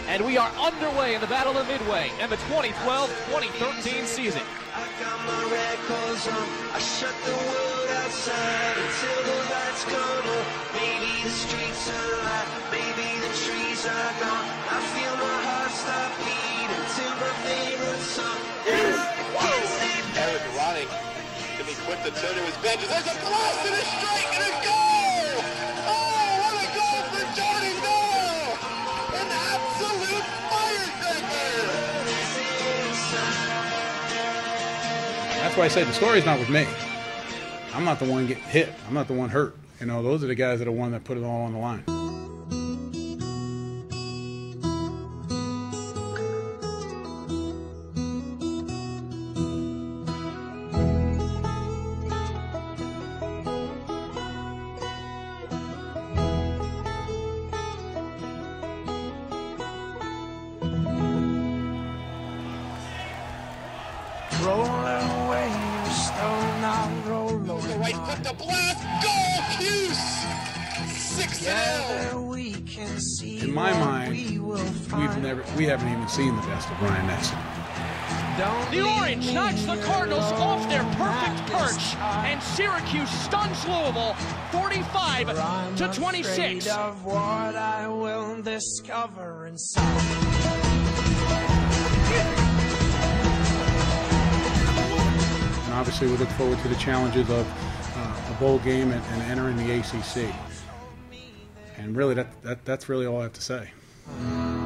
And we are underway in the Battle of Midway and the 2012-2013 season. I got my records on. I shut the world outside until the lights come on. Maybe the streets are alive, maybe the trees are gone. I feel my heart stop beating to my favorite song. Eric running to be quick to turn to his bench. There's a blast and a strike and a goal! Oh, what a goal for Johnny Noel! An absolute firecracker! That's why I say the story's not with me. I'm not the one getting hit. I'm not the one hurt. You know, those are the guys that are the one that put it all on the line. Rolling away, you stone, I'll roll over. Right foot to blast, goal, Hughes! 6-0. In my mind, we haven't even seen the best of Ryan Nesson. The Orange knocks the Cardinals off their perfect perch, and Syracuse stuns Louisville 45-26. Of what I will discover inside. And obviously, we look forward to the challenges of a bowl game and entering the ACC. And really, that's really all I have to say.